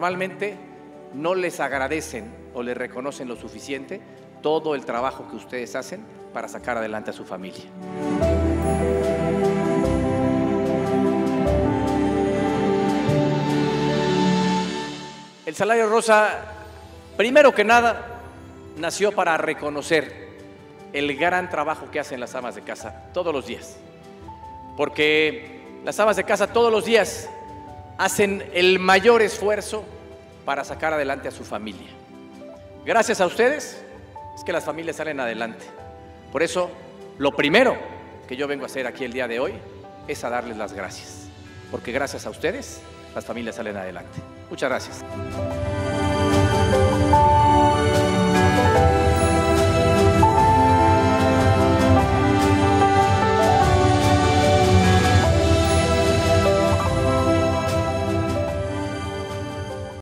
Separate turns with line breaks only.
normalmente no les agradecen o les reconocen lo suficiente todo el trabajo que ustedes hacen para sacar adelante a su familia. El salario rosa, primero que nada, nació para reconocer el gran trabajo que hacen las amas de casa todos los días. Porque las amas de casa todos los días hacen el mayor esfuerzo para sacar adelante a su familia. Gracias a ustedes es que las familias salen adelante. Por eso, lo primero que yo vengo a hacer aquí el día de hoy es a darles las gracias. Porque gracias a ustedes, las familias salen adelante. Muchas gracias.